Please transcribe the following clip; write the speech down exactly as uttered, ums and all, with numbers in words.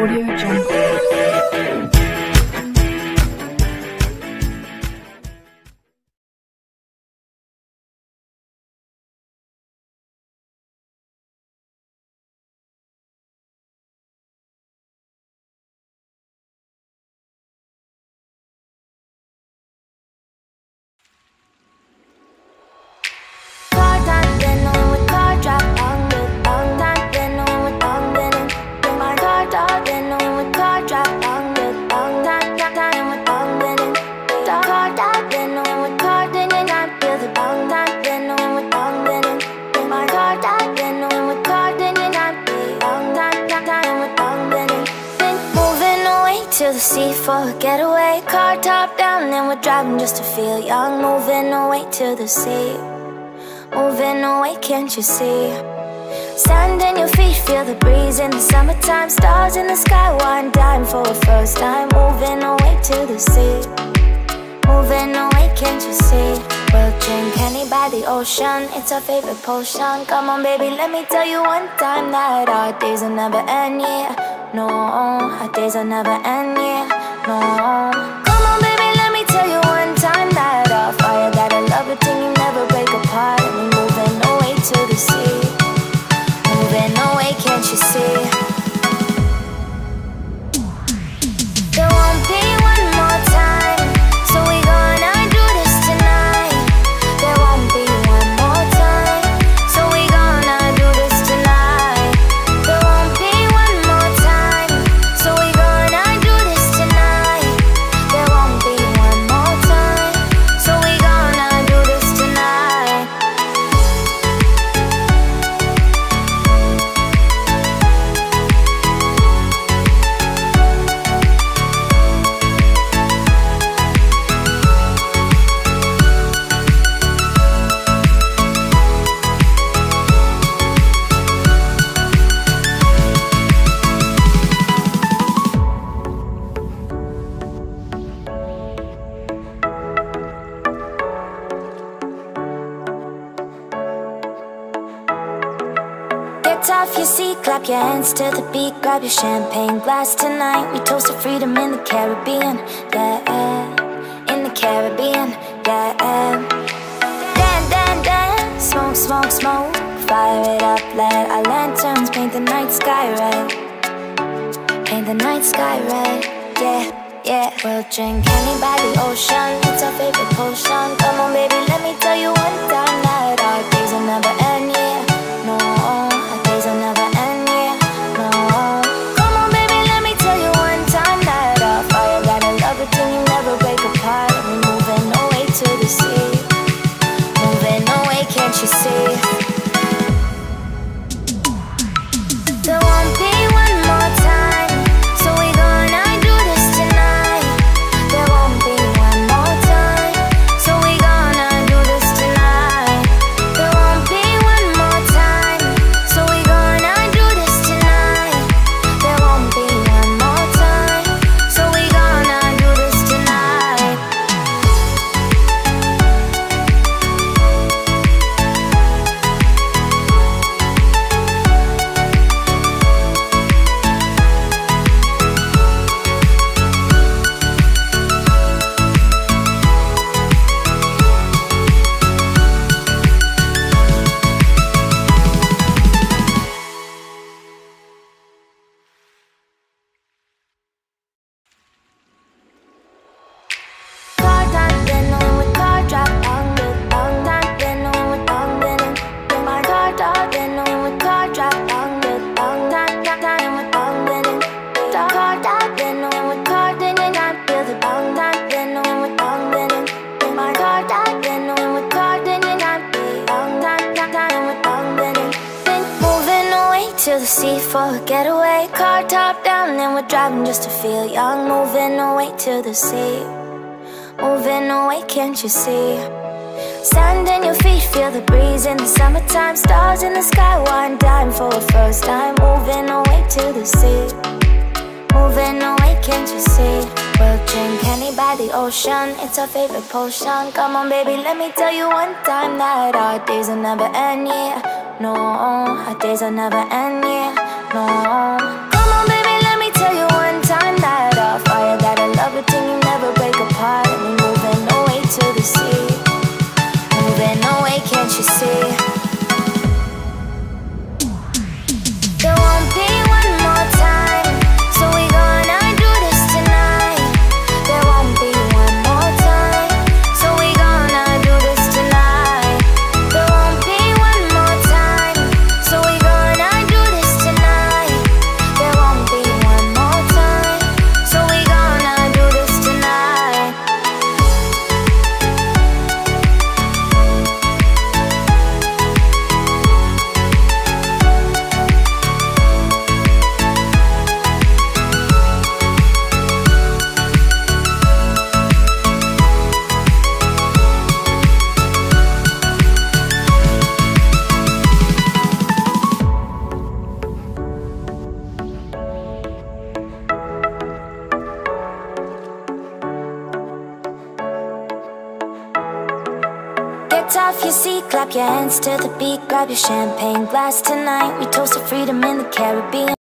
Audio Jungle. To the sea for a getaway, car top down and we're driving just to feel young. Moving away to the sea, moving away, can't you see? Sand in your feet, feel the breeze in the summertime. Stars in the sky, one dime for a first time. Moving away to the sea, moving away, can't you see? We'll drink honey by the ocean, it's our favorite potion. Come on baby, let me tell you one time that our days will never end, yeah. No, our days will never end, yeah. No. Come on baby, let me tell you one time that our fire got a love it till you never break apart. And we're moving away to the sea, moving away, can't you see? There won't be one more time, so we gonna do this tonight. There won't be one more time, so we gonna do this tonight. There won't be one more time, so we gonna do this tonight. There won't be one more time, so we gonna do this tonight. Get off your seat, clap your hands to the beat. Grab your champagne glass tonight. We toast to freedom in the Caribbean, yeah. In the Caribbean, yeah. Dan, dan, dan, smoke, smoke, smoke. Fire it up, let our lanterns paint the night sky red. Paint the night sky red, yeah, yeah. We'll drink honey by the ocean, it's our favorite potion. Come on baby, let me tell you one time that our days will never end, yeah. No, our days will never end, yeah. No. Come on baby, let me tell you one time that our fire got a love it till you never break apart. And we're moving away to the sea, moving away, can't you see? There won't be one more time, so we gonna do this tonight. There won't be one more time, so we gonna do this tonight. There won't be one more time, so we gonna do this tonight. There won't be one more time, so we gonna do this tonight. Car top, then on with car drop on the on top, then on with on then then my car top, then on with car drop on the on top, top time with on then car top, then on with car then then I feel the on top, then on with on then then my car top, then on with car then then I feel on top, top time with on then then moving away to the sea for a getaway, car top down and we're driving just to feel young. Moving away to the sea, moving away, can't you see? Sand in your feet, feel the breeze in the summertime. Stars in the sky, one dime for a first time. Moving away to the sea, moving away, can't you see? We'll drink honey by the ocean, it's our favorite potion. Come on baby, let me tell you one time that our days will never end, yeah. No, our days will never end, yeah. No. Come on baby, let me tell you see? Moving away, can't you see? There won't be one more time, so we gonna do this tonight. There won't be one more time, so we gonna do this tonight. There won't be one more time, so we gonna do this tonight. There won't be one more time, so we gonna do this tonight. Get off your seat, clap your hands to the beat, grab your champagne glass tonight. We toast to freedom in the Caribbean.